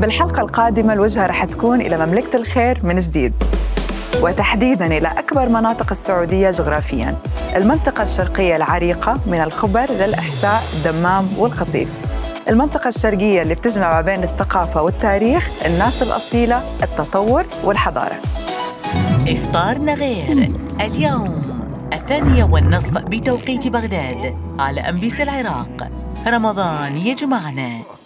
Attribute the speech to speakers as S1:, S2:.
S1: بالحلقة القادمة الوجهة رح تكون إلى مملكة الخير من جديد، وتحديداً إلى أكبر مناطق السعودية جغرافياً، المنطقة الشرقية العريقة من الخبر للإحساء، الدمام والقطيف، المنطقة الشرقية اللي بتجمع ما بين الثقافة والتاريخ، الناس الأصيلة، التطور والحضارة.
S2: إفطارنا غير اليوم 8:30 بتوقيت بغداد على MBC العراق. رمضان يجمعنا.